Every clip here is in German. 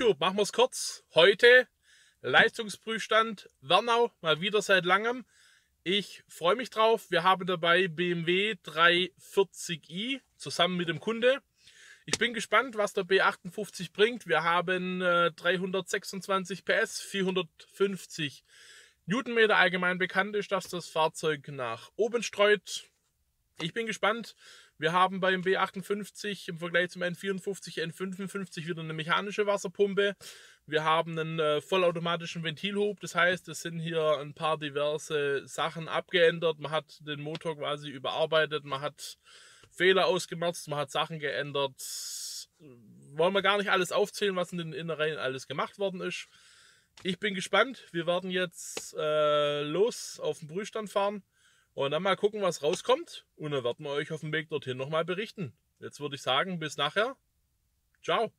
YouTube, machen wir es kurz. Heute Leistungsprüfstand Wernau, mal wieder seit langem. Ich freue mich drauf. Wir haben dabei BMW 340i zusammen mit dem Kunde. Ich bin gespannt, was der B58 bringt. Wir haben 326 PS, 450 Newtonmeter. Allgemein bekannt ist, dass das Fahrzeug nach oben streut. Ich bin gespannt. Wir haben beim B58 im Vergleich zum N54, N55 wieder eine mechanische Wasserpumpe. Wir haben einen vollautomatischen Ventilhub. Das heißt, es sind hier ein paar diverse Sachen abgeändert. Man hat den Motor quasi überarbeitet. Man hat Fehler ausgemerzt. Man hat Sachen geändert. Wollen wir gar nicht alles aufzählen, was in den Innereien alles gemacht worden ist. Ich bin gespannt. Wir werden jetzt los auf den Prüfstand fahren. Und dann mal gucken, was rauskommt. Und dann werden wir euch auf dem Weg dorthin nochmal berichten. Jetzt würde ich sagen, bis nachher. Ciao.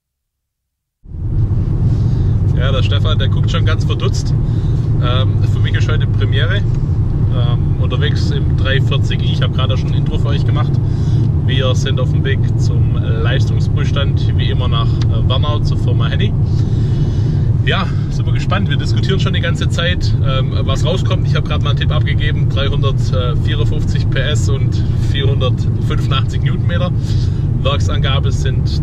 Ja, der Stefan, der guckt schon ganz verdutzt. Für mich ist heute Premiere. Unterwegs im 340i. Ich habe gerade schon ein Intro für euch gemacht. Wir sind auf dem Weg zum Leistungsprüfstand, wie immer nach Wernau zur Firma Henny. Ja, sind wir gespannt. Wir diskutieren schon die ganze Zeit, was rauskommt. Ich habe gerade mal einen Tipp abgegeben. 354 PS und 485 Newtonmeter. Werksangabe sind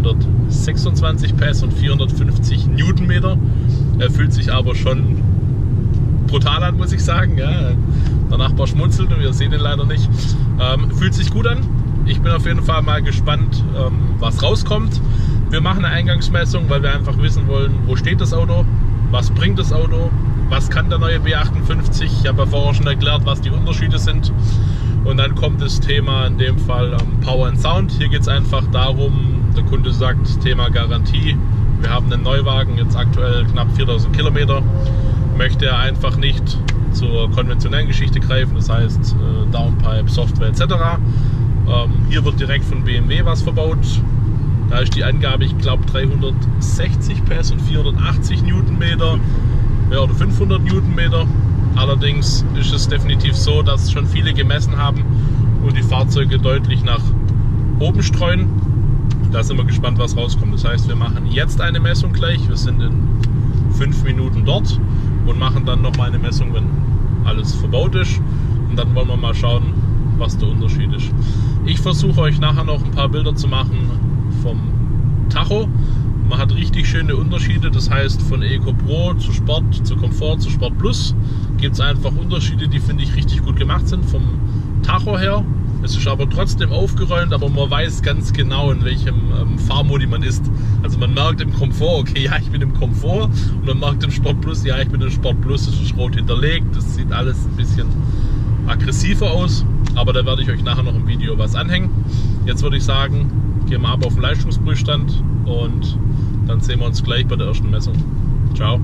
326 PS und 450 Newtonmeter. Fühlt sich aber schon brutal an, muss ich sagen. Ja, der Nachbar schmunzelt und wir sehen ihn leider nicht. Fühlt sich gut an. Ich bin auf jeden Fall mal gespannt, was rauskommt. Wir machen eine Eingangsmessung, weil wir einfach wissen wollen, wo steht das Auto, was bringt das Auto, was kann der neue B58. Ich habe ja vorher schon erklärt, was die Unterschiede sind. Und dann kommt das Thema in dem Fall Power and Sound. Hier geht es einfach darum, der Kunde sagt, Thema Garantie. Wir haben einen Neuwagen, jetzt aktuell knapp 4000 Kilometer. Möchte er einfach nicht zur konventionellen Geschichte greifen, das heißt Downpipe, Software etc. Hier wird direkt von BMW was verbaut. Da ist die Angabe, ich glaube 360 PS und 480 Newtonmeter, ja, oder 500 Newtonmeter. Allerdings ist es definitiv so, dass schon viele gemessen haben und die Fahrzeuge deutlich nach oben streuen. Da sind wir gespannt, was rauskommt. Das heißt, wir machen jetzt eine Messung gleich. Wir sind in 5 Minuten dort und machen dann nochmal eine Messung, wenn alles verbaut ist. Und dann wollen wir mal schauen, was der Unterschied ist. Ich versuche euch nachher noch ein paar Bilder zu machen vom Tacho. Man hat richtig schöne Unterschiede, das heißt von Eco Pro zu Sport, zu Komfort, zu Sport Plus gibt es einfach Unterschiede, die finde ich richtig gut gemacht sind vom Tacho her. Es ist aber trotzdem aufgeräumt, aber man weiß ganz genau, in welchem Fahrmodi man ist. Also man merkt im Komfort, okay, ja, ich bin im Komfort, und man merkt im Sport Plus, ja, ich bin im Sport Plus, es ist rot hinterlegt, das sieht alles ein bisschen aggressiver aus, aber da werde ich euch nachher noch im Video was anhängen. Jetzt würde ich sagen, gehen wir ab auf den Leistungsprüfstand und dann sehen wir uns gleich bei der ersten Messung. Ciao.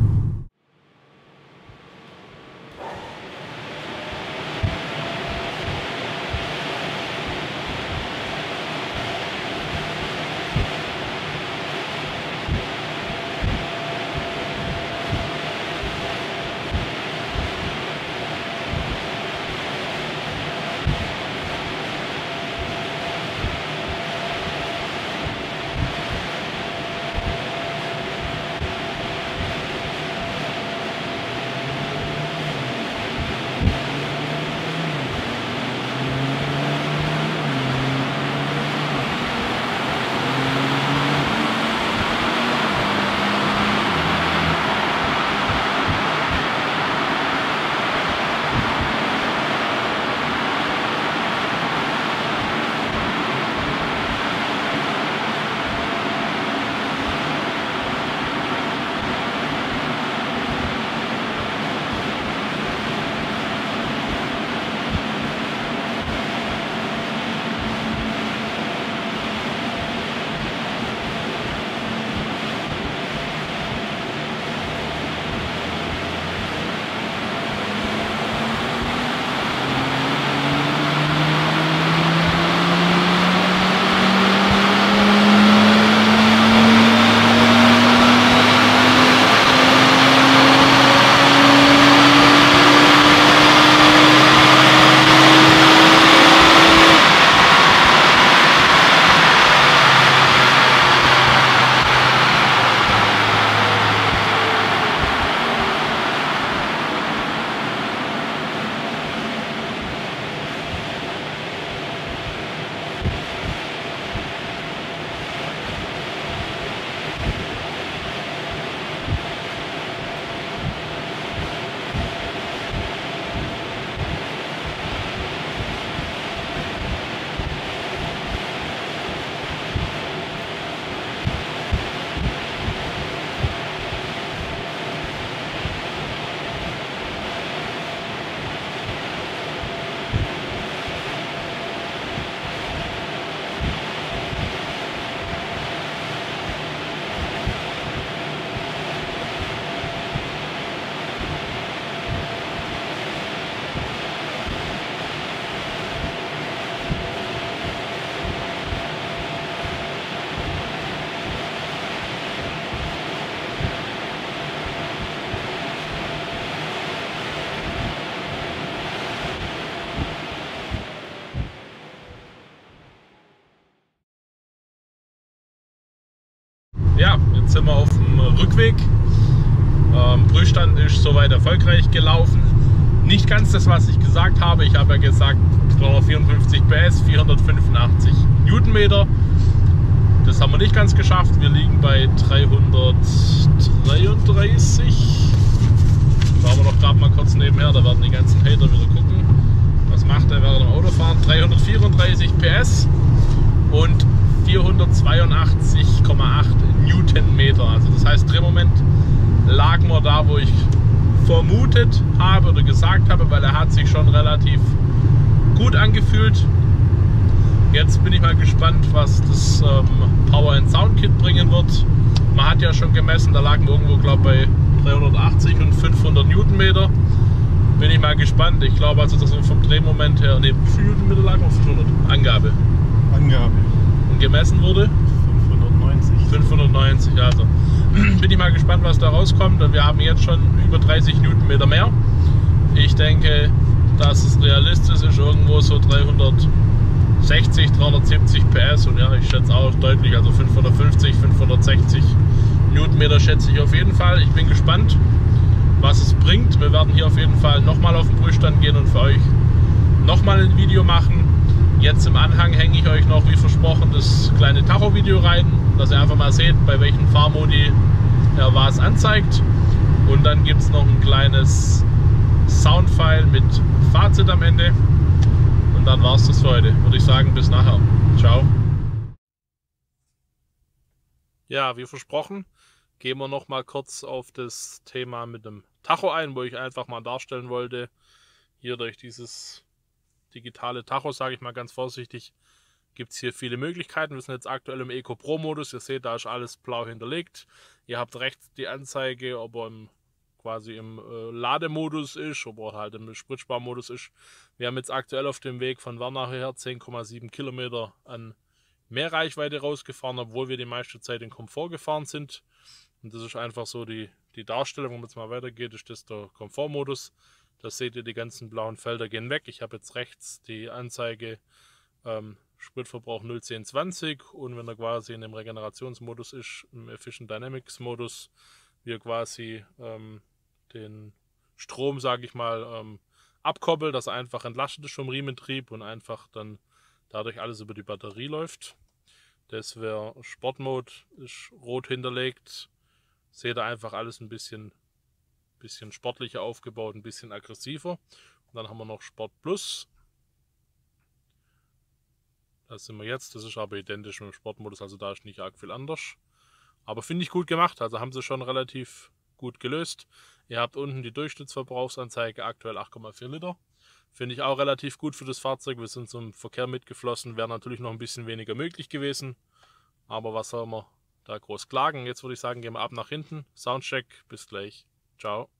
sind wir auf dem Rückweg. Prüfstand ist soweit erfolgreich gelaufen. Nicht ganz das, was ich gesagt habe. Ich habe ja gesagt 354 PS, 485 Newtonmeter. Das haben wir nicht ganz geschafft. Wir liegen bei 333. Schauen wir doch gerade mal kurz nebenher. Da werden die ganzen Hater wieder gucken. Was macht er während dem Autofahren? 334 PS und 482,8 Newtonmeter. Also das heißt, Drehmoment lagen wir da, wo ich vermutet habe oder gesagt habe, weil er hat sich schon relativ gut angefühlt. Jetzt bin ich mal gespannt, was das Power & Sound Kit bringen wird. Man hat ja schon gemessen, da lagen wir irgendwo, glaube ich, bei 380 und 500 Newtonmeter. Bin ich mal gespannt. Ich glaube also, dass wir vom Drehmoment her, ne, wie viel Newtonmeter lagen wir? 500? Angabe. Und gemessen wurde? 590, also. Bin ich mal gespannt, was da rauskommt. Und wir haben jetzt schon über 30 Newtonmeter mehr. Ich denke, dass es realistisch ist, irgendwo so 360, 370 PS. Und ja, ich schätze auch deutlich, also 550, 560 Newtonmeter schätze ich auf jeden Fall. Ich bin gespannt, was es bringt. Wir werden hier auf jeden Fall nochmal auf den Prüfstand gehen und für euch nochmal ein Video machen. Jetzt im Anhang hänge ich euch noch, wie versprochen, das kleine Tacho-Video rein, dass ihr einfach mal seht, bei welchen Fahrmodi er was anzeigt. Und dann gibt es noch ein kleines Soundfile mit Fazit am Ende. Und dann war es das für heute. Würde ich sagen, bis nachher. Ciao. Ja, wie versprochen, gehen wir noch mal kurz auf das Thema mit dem Tacho ein, wo ich einfach mal darstellen wollte, hier durch dieses digitale Tacho, sage ich mal ganz vorsichtig, gibt es hier viele Möglichkeiten. Wir sind jetzt aktuell im Eco Pro Modus. Ihr seht, da ist alles blau hinterlegt. Ihr habt rechts die Anzeige, ob er quasi im Lademodus ist, ob er halt im Spritsparmodus ist. Wir haben jetzt aktuell auf dem Weg von Wernach her 10,7 Kilometer an mehr Reichweite rausgefahren, obwohl wir die meiste Zeit in Komfort gefahren sind. Und das ist einfach so die Darstellung, wenn man jetzt mal weitergeht, ist das der Komfortmodus. Da seht ihr, die ganzen blauen Felder gehen weg. Ich habe jetzt rechts die Anzeige Spritverbrauch 0,1020 und wenn er quasi in dem Regenerationsmodus ist, im Efficient Dynamics Modus, wir quasi den Strom, sage ich mal, abkoppeln, dass er einfach entlastet ist vom Riementrieb und einfach dann dadurch alles über die Batterie läuft. Das wäre Sportmode, ist rot hinterlegt. Seht ihr einfach alles ein bisschen sportlicher aufgebaut, ein bisschen aggressiver. Und dann haben wir noch Sport Plus. Da sind wir jetzt. Das ist aber identisch mit dem Sportmodus, also da ist nicht arg viel anders. Aber finde ich gut gemacht. Also haben sie schon relativ gut gelöst. Ihr habt unten die Durchschnittsverbrauchsanzeige, aktuell 8,4 Liter. Finde ich auch relativ gut für das Fahrzeug. Wir sind zum Verkehr mitgeflossen. Wäre natürlich noch ein bisschen weniger möglich gewesen. Aber was soll man da groß klagen? Jetzt würde ich sagen, gehen wir ab nach hinten. Soundcheck, bis gleich. Ciao.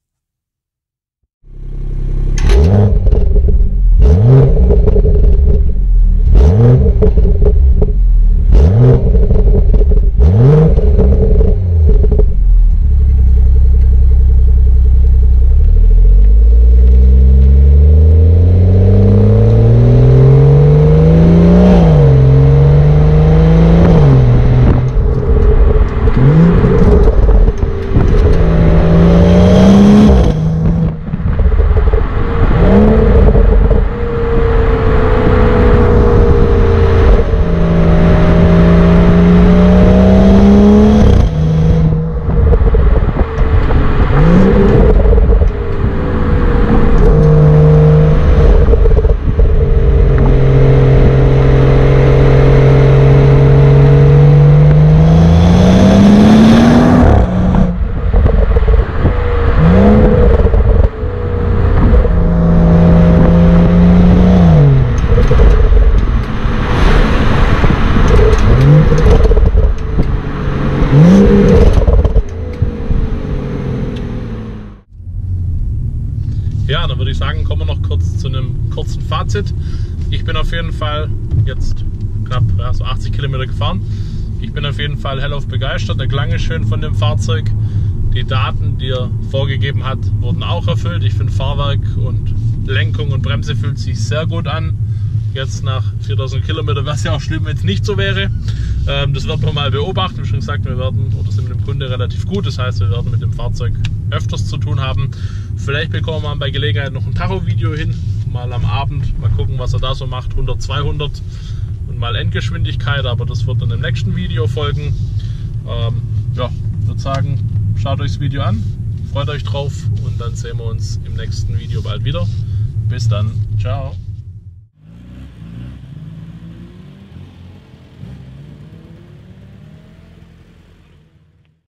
Ja, dann würde ich sagen, kommen wir noch kurz zu einem kurzen Fazit. Ich bin auf jeden Fall jetzt knapp so 80 Kilometer gefahren. Ich bin auf jeden Fall hellauf begeistert. Der Klang ist schön von dem Fahrzeug. Die Daten, die er vorgegeben hat, wurden auch erfüllt. Ich finde, Fahrwerk und Lenkung und Bremse fühlt sich sehr gut an. Jetzt nach 4000 Kilometern wäre es ja auch schlimm, wenn es nicht so wäre. Das wird man mal beobachten. Wie schon gesagt, wir werden oder sind mit dem Kunde relativ gut. Das heißt, wir werden mit dem Fahrzeug öfters zu tun haben. Vielleicht bekommen wir bei Gelegenheit noch ein Tacho-Video hin. Mal am Abend. Mal gucken, was er da so macht. 100, 200 und mal Endgeschwindigkeit. Aber das wird dann im nächsten Video folgen. Ja, ich würde sagen, schaut euch das Video an. Freut euch drauf. Und dann sehen wir uns im nächsten Video bald wieder. Bis dann. Ciao.